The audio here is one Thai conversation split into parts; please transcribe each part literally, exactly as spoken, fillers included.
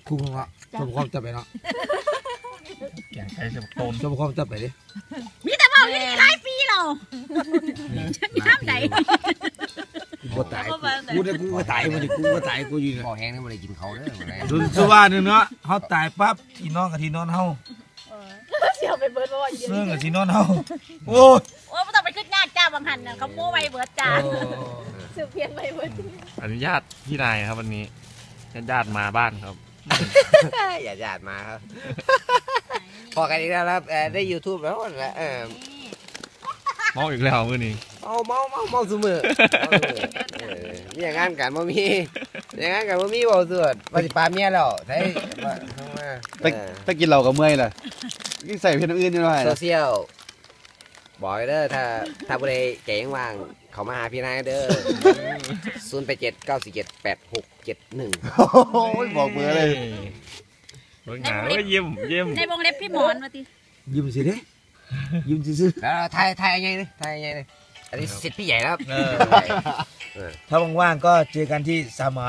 คุ้งเนาะชมความจับไปเนาะแกงไก่จะต้นชมความจับไปดิมีแต่บอกนี่หลายปีเราฉันน้ำไหนกูตายกูเนี่ยกูก็ตายมันกูก็ตายกูอยู่บ่อแห้งนี่มันเลยกินเขาเด้อดูสุว่าเนี่ยเนาะเขาตายปั๊บที่นอนกับที่นอนเฮาเสียวไปเบิร์ดว่าเยอะเรื่องกับที่นอนเฮาโอ้ยโอ้ยไม่ต้องไปขึ้นญาติจ้าบางหันเขาโม้ไปเบิร์ดจ้าสืบเพียนไปเบิร์ดอนุญาตพี่นายครับวันนี้ญาติมาบ้านครับอย่าญาติมาครับพอกันอีกแล้วครับได้ยูทูบแล้วนะเออเมาอีกแล้วมื้อนี้เมาเมาเมาเมาซุมื้อมีอย่างงานกันบ่มีอย่างงานกันบ่มีบ่สุดว่าสิปาเมียแล้วได้ตะตะกินเหล้ากับเมื่อยล่ะยิ่งใส่เพิ่นอื่นอยู่หน่อยโซเชียลบอกเด้อถ้าถ้าบ่ได้แกงว่างเขามาหาพี่นายเด้อศูนย์ แปด เจ็ด เก้า สี่ เจ็ด แปด หก เจ็ด หนึ่งโอ้ยบอกเบอร์เลยเบิ่งหาว่ายิ้มยิ้มในวงเล็บพี่หมอนมาติยิ้มสิเด้ยิ้มซื่อๆแล้วทายทายยังไงดิทายยังไงดิอันนี้สิทธิ์พี่ใหญ่แล้วถ้าว่างๆก็เจอกันที่สามหมอ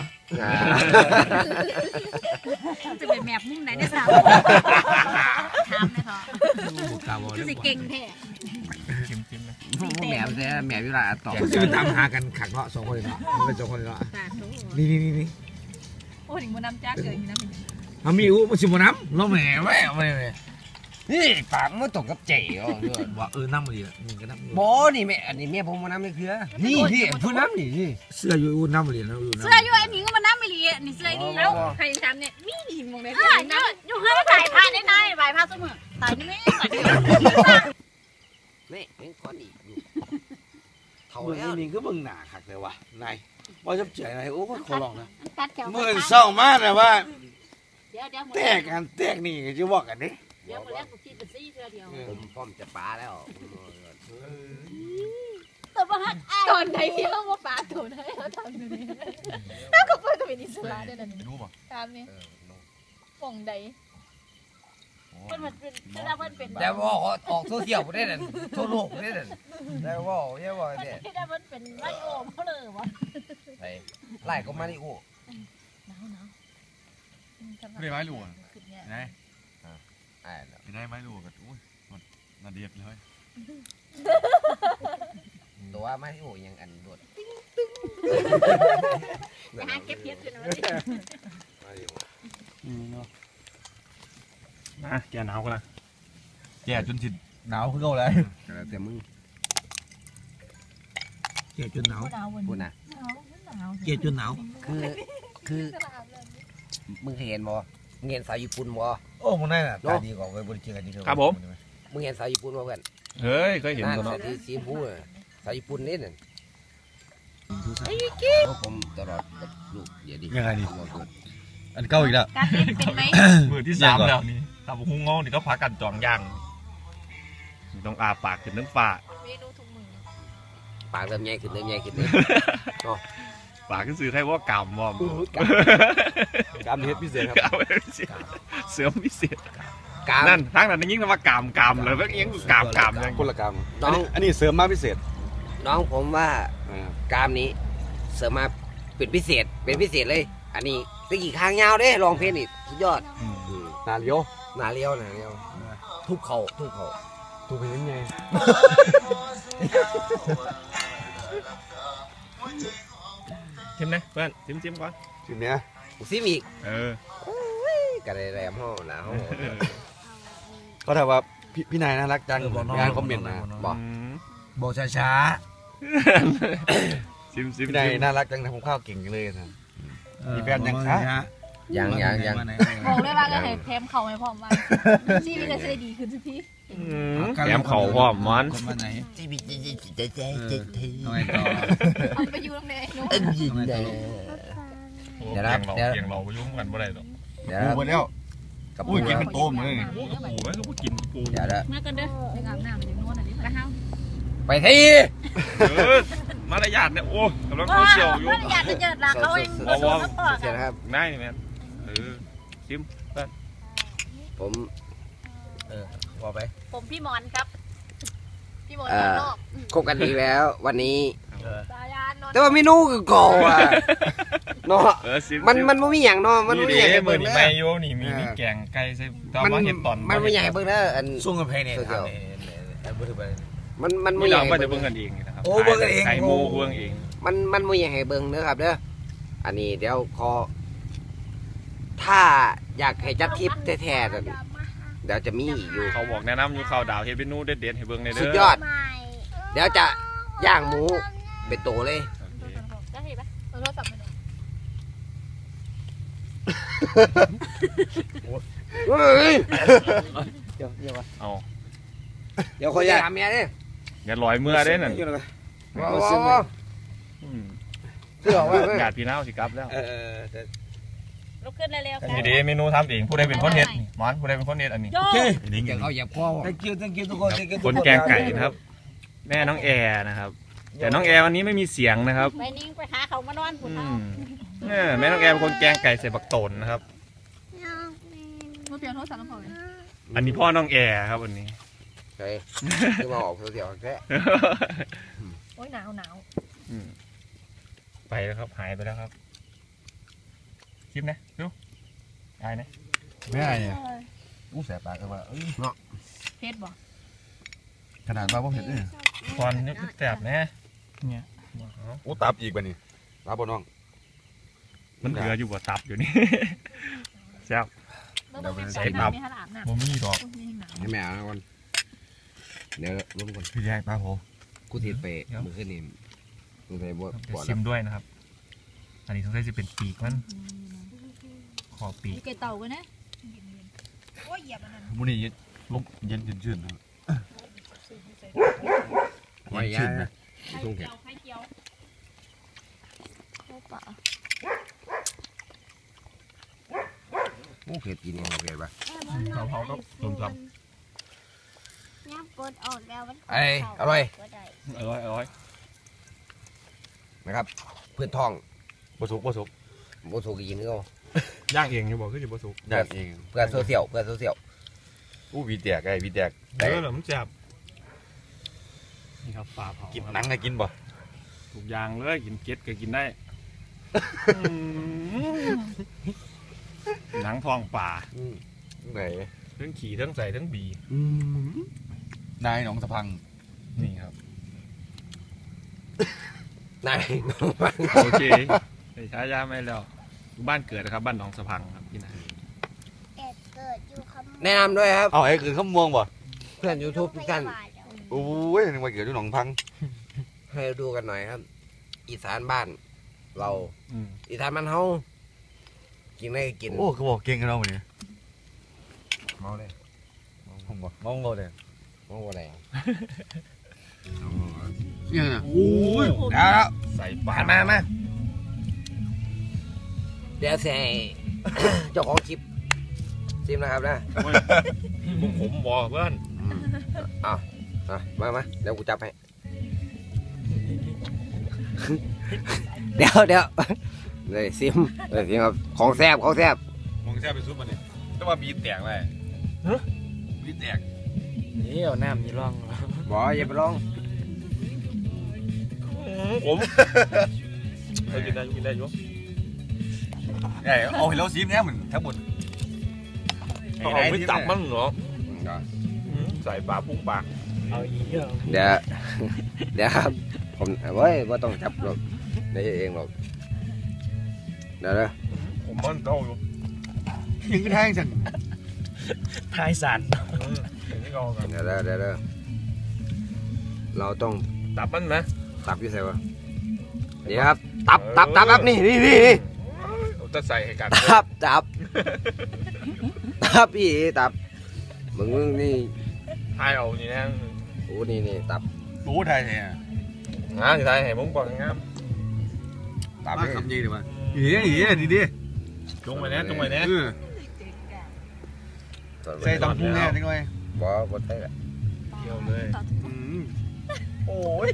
จะเป็นแมบมุ่งไหนได้สามถามเลยค่ะจะสิเก่งแท้จิ้มจิ้มนะแมวเนี่ยแมวเวลาต่อจะไปตามหากันขักเนาะสองคนเนาะมันเป็นสองคนเนาะนี่นี่นี่นี่โอ้ถึงมันน้ำจ้าเกิดน้ำเอามีอู้มันชิมน้ำล้มแหน่แม่ไม่เลยนี่ปากมันตกกับเจ๋อด้วยว่าเออน้ำมันดีอ่ะนี่ก็น้ำบ่นี่แม่อันนี้แม่ผมมาน้ำไม่คือนี่พี่พูดน้ำนี่นี่เสื้ออยู่อู้น้ำมันดีนะอยู่เสื้ออยู่อันนี้ก็มันน้ำไม่ดีนี่เสื้อดีแล้วใครทำเนี่ยมีดีมองเลยอยู่อยู่เฮ้ยถ่ายผ้าได้ไหนถ่ายผ้าเสมอถ่ายนี่ไม่เหมือนนี่ยังก้อนอีกเท่าแล้วนี่ก็มึงหนาขักเลยว่ะนายว่าจะเจ๋ออะไรโอ้ก็ขอลองนะเมื่อเศร้ามากเลยว่าแตกกันแตกนี่จะบอกกันดิเดี๋ยวมาแรกกูคิดเป็นซี่เธอเดียวผมพร้อมจะปลาแล้วตัวบ้านตอนไหนพี่เขาว่าปลาตัวไหนเขาทำดูนี่ถ้าเขาเปิดตัวเป็นอิสระได้แล้วนี่รู้ป่ะตามนี่ป่องใดมันมันเป็นแต่มันเป็นแต่ว่าออกโซเชียลได้เลยทั่วโลกได้เลยแต่ว่าเยอะว่าเนี่ยแต่มันเป็นไล่โอมเขาเลยวะไล่ไล่ก็มาดิโอ้หนาวหนาวไม่ได้ไม้หลวงไงไม่ได้ไม้หลวงกันอุ้ยมันนาเดียบเลยตัวไม่โอ้ยังอันรวดจะหาเก็บเพียรขึ้นมาดินะแกหนาวกันละแกจนจิตหนาวขึ้นเก่าเลยแต่มึงแกจนหนาวพูดนะแกจนหนาวคือคือมึงเห็นบ่มึงเห็นสาวญี่ปุ่นบ่โอ้มึงได้น่ะตาดีกว่าไปบริจาคกันนี่ครับผมมึงเห็นสาวญี่ปุ่นบ่เพื่อนเฮ้ยเคยเห็นตัวเนาะที่สีฟูสาวญี่ปุ่นนี่น่ะผมตลอดลูกอย่าดิยังไงนี่อันเก่าอีกแล้วการเล่นเป็นไหมมือที่สามแล้วนี่ทำหุ้งงอนี่ก็พักกันจองย่างต้องอาปากขึ้นน้ำปลาเมนูทุกมือปากเริ่มใหญ่ขึ้นเริ่มใหญ่ขึ้นเลยปากก็ซื้อให้ว่ากำมอมกำเฮ็ดพิเศษครับเสือพิเศษนั่นทั้งนั้นยิ่งว่ากำกำเลยแล้วยิ่งกำกำยังคนละกำน้องอันนี้เสริมมาพิเศษน้องผมว่ากามนี้เสริมมาเป็นพิเศษเป็นพิเศษเลยอันนี้ตะกี้คางยาวเด้ลองเพลงนี่สุดยอดนาเลี้ยวนาเลี้ยวนาเลี้ยวทุบเข่าทุบเข่าทุบเป็นยังไงชิมนะเพื่อนชิมชิมก่อนชิมเนี้ยซิมอีกเออกระไรแรมห้องนะห้องเขาถามว่าพี่นายน่ารักจังงานคอมเมนต์นะบอกบอกช้าๆชิมชิมพี่นายน่ารักจังนะผมข้าวเก่งเลยนะมีแฟนยังคะยังยังยังบอกเลยว่าเลยแถมเข่าไม่พร้อมมาชีวิตจะได้ดีขึ้นสักทีแถมเข่าพร้อมมันชีวิตจะจะจะจะจะเอาไปอยู่ตรงไหนนู้นเดี๋ยวนะเดี๋ยวเดี๋ยวเราไปยุ่งกันบ่ได้หรอกเดี๋ยวหมดแล้วกับปูกินเป็นโต้มเลยปูไม่ต้องกินปูเดี๋ยวนะมากันเด้อไปอาบน้ำเดี๋ยวนู้นอ่ะดิไปห้าวไปที่มารยาทเนี่ยโอ้กำลังโซเชียลอยู่มารยาทจะเจิดละเขาเองโอ้โหเสียนะครับได้แม่เออชิมเพื่อนผมเออบอกไปผมพี่มอนครับพี่มอนรอบคบกันอีกแล้ววันนี้สายานนแต่ว่าเมนูคือเก่าอ่ะเนาะเออซิมันมันไม่มีอย่างเนาะมันนี่ไม่ดิมีอย่างให้มืเบิ่อง นี่เด้ไม่อโยนี่มีมีแกงไก่ใส่ตอนมันว่าเห็ดตอนมันไม่อย่างให้เบิ่งเด้ออันส่งกันเพเนี่ยสุดยอดทำเนี่ยอันบ่ถือไปมันมันไม่นี่อเรายากก็ให้จะเบิ่เบิ่งงกันเองนะครับโอ้เบิ่งกันเองไก่โมเบิ่งเองมันมันไม่อยากให้เบิ่งเด้อครับเด้ออันนี้เดี๋ยวขอถ้าอยากให้จัดทริปแท้ๆนั่นเดี๋ยวจะมีอีกอยู่เขาบอกแนะนำอยู่ข้าวดาวเฮ็ดเมนูเด็ดๆให้เบิ่งในเด้อสุดยอด เดี๋ยวจะย่างหมูเป็นโตเลยได้ปะเราโทรศัพท์มาหน่อยเฮ้ยเดี๋ยวเดี๋ยววะเอาเดี๋ยวขออนุญาตถามเมียดิอย่าลอยเมื่อเด้นั่นว้าวว้าวอืมเสื้อว่าเว้ยกาดพี่น้าวสิกลับแล้วเออแต่ลุกขึ้นเร็วๆนี่เด้เมนูทำเองผู้ใดเป็นคนเฮ็ดนี่หมอนผู้ใดเป็นคนเฮ็ดอันนี้โยโอเคอย่าเอาอย่าพ่อ thank you thank you ทุกคน thank you คนแกงไก่นะครับ แม่น้องแอร์นะครับ แต่น้องแอร์วันนี้ไม่มีเสียงนะครับไปนิ่งไปหาเขามานอนปุ่นอืเท้ามเนี่ยแม่น้องแอร์เป็นคนแกงไก่ใส่บักโตนนะครับมือเปลี่ยนโทรศัพท์น้ำผงอันนี้พ่อน้องแอร์ครับวันนี้เฮ้ยคือมาออกเสียวๆแค่โอ้ยหนาวหนาวอืมไปแล้วครับหายไปแล้วครับคลิปนะดูอายนะไม่ได้เนี่ยอู้แสบปากเลยว่าเอ้ยเพชรบ่ขนาดว่าผมเห็นเนี่ยตอนนี้แสบนะเนี่ยอู้ตับอีกป่ะนี่ตับบ่น้องมันเหลืออยู่กับตับอยู่นี่ แซ่บเดี๋ยวใส่ตับมีขนาดหนักบ่มีดอกมีหนักให้แม่เอาก่อนเดี๋ยวลุ้มก่อนพี่แยกปลาโหกูติดไปมือขึ้นนี่มึงไปบวชเดี๋ยวก่อนชิมด้วยนะครับ อันนี้ต้องใช้จะเป็นปีกมันขอปีกมีไก่เต่ากันนะโอ้ยเหยียบมันนั่นมื้อนี้ลมเย็นชื่นๆนะไว้เย็นยาชื่นนะไข่เจียวไข่เจียวโอ้ป่าโอ้เผ็ดกินยังไงเผ็ดปะเขาเขาก็ต้มยน้ำกดออกแล้วมันไอ้อร่อยก็ได้ำอร่อยอร่อยนะครับ เพื่อนท้องบะสุกบะสุกโมโซกินก็ย่างเองอยู่บอกคือจะบะสุกอยากเองเพื่อนโซเชียลเพื่อนโซเชียลอู้วีแตกไอ้วีแตกเออเหรอมันแซ่บนี่ครับปลาเผากินครับหนังไงกินบ่ทุกอย่างเลยกินเก็ดก็กินได้หนังทองป่าไหนทั้งขี่ทั้งใส่ทั้งบีนายหนองสะพังนี่ครับนายโอเคไปช้ายาไม่แล้วบ้านเกิดนะครับบ้านหนองสะพังครับพี่นายแอดเกิดอยู่คำแนะนำด้วยครับเอาไอ้คืนข้ามม่วงบ่เพื่อนยูทูบทุกท่านโอ้ยนึกว่าเกิดที่หนองพังให้ดูกันหน่อยครับ อีสานบ้าน เราอืมอีสานบ้านเฮากินได้ก็กินโอ้คือบอกเก่งกันเราเนี่ยเมาเลยผมบ่มองโลเลยเมาอะไรเนี่ยนะโอ้ยแล้วแล้วใส่ปลามามาเดี๋ยวใส่ เจ้าของคลิปซิมนะครับนะบุกผมบอกเพื่อนอ่ะมามาเดี๋ยวกูจับให้ เดี๋ยวเดี๋ยวเลยซิมเลยซิมครับของแซ่บของแซ่บมองแซ่บไปซุปมันนี่ต้องมาบีแตกไปบีแตกนี่เอาน้ำนี่ร่องบอกอย่าไปลองผมไปกินได้กินได้อยู่ไอ้เอาให้เราซีมเนี่ยเหมือนทั้งหมดเอาไม่จับมันเหรอใส่ปลาปุ้งปลาเอาอีกเยอะเดี๋ยว เดี๋ยวครับผมเว้ยว่าต้องจับหรอกได้เองหรอกเดี๋ยวนะผมมันเต้าอยู่ยังก็แทงจังทายสันอย่างนี้ก็กันเดี๋ยวนะเดี๋ยวนะเราต้องตับมันไหมตับอยู่ใส่วะนี่ครับตับตับตับตับนี่นี่นี่นี่จะใส่ให้กันตับตับตับพี่ตับมึงมึงนี่ทายเอานี่นะโอ้นี่นี่ตับรู้ไทยเนี่ยงานทายให้มึงบอกงามตับมานี่คำยีดีมั้ยอีอีดีดีจงไปแน่จงไปแน่ใส่ตำพุงแน่จังเลยบ่บ่ใช่ละเกี่ยวเลยโอ้ย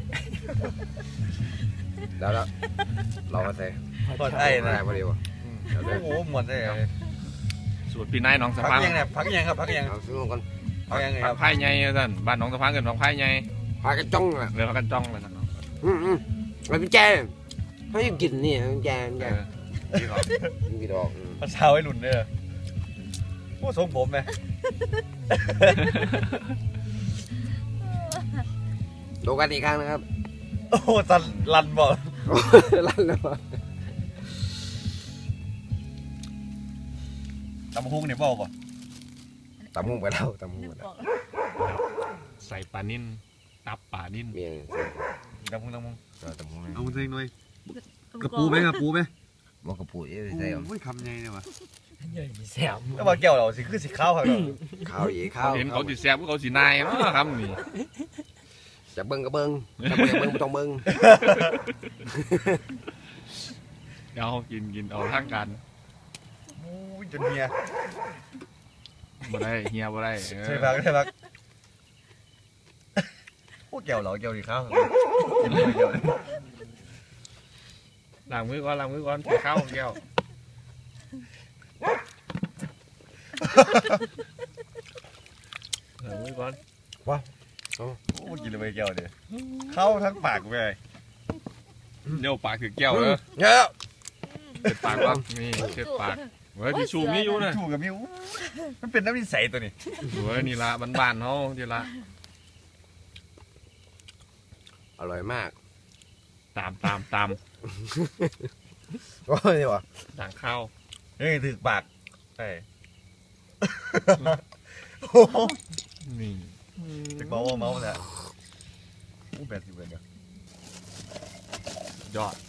แล้วแล้วเรามาใส่กดไอ้นะได้พอดีวะเดี๋ยวเดี๋ยวโอ้โหหมดเลยสูตรพี่นายน้องสะพักพังยังเนี่ยพักยังครับพักยังเอาซื้อมาก่อนพักยังคผัรักบไผ่ใหญ่ท่านบ้านน้องสะพังกันผักไผ่ใหญ่พากระจ้องอ่ะเรือพักกันจ้องเลยท่านอืมอืมเอาพี่แจ้เขายังกินนี่แกนแกเออดีก่อนยังกินออกภาษาไว้รุ่นเนี่ยโอ้ทรงผมไหมดูกันอีกครั้งนะครับโอ้สันลันบอกลั่นแล้วตำหุ้งเนี่ยบอกป่ะตำมุงไปแล้วตำมุงไปแล้วใส่ปลานิ่นตับปลานิ่นเมียตำหุ้งตำหุ้งก็ตำมุงเอาเซ็งหน่อยกระปูไหมกระปูไหมบอกกระปุยใช่หรอโอ้ยคำใหญ่เนี่ยวะแล้วมาแก้วเราสิคือสิข้าวครับข้าวอีกข้าวเห็นเขาสิแซ่บเขาสินายมั้งครับนี่จะเบิ้งก็เบิ้งจะเบิ้งเบิ้งไม่ต้องเบิ้งเดี๋ยวเขากินกินเอาทั้งกันโอ้ยจนเฮียบ่ได้เฮียบ่ได้ใช่พักใช่พักโอ้แก้วเราแก้วดีข้าวกินเลยแก้วล้างมือก่อนล้างมือก่อนใส่ข้าวแก้วล้างมือก่อนว้าวโอ้กินเลยแก้วเดียวเข้าทั้งปากไปเลยเดี๋ยวปากถือแก้วเลยเยอะเช็ดปากก่อนนี่เช็ดปากเฮ้ยที่ชูนี่อยู่นะชูกับมิวมันเป็นน้ำนิสัยตัวนี้เฮ้ยนี่ละบ้านๆเขาทีละอร่อยมากตามตามตามโอ้ยว่ะด่างข้าวเฮ้ยถือปากใช่นี่จะเมาเมาเนี่ยอู้แปดสิบเอ็ดยอด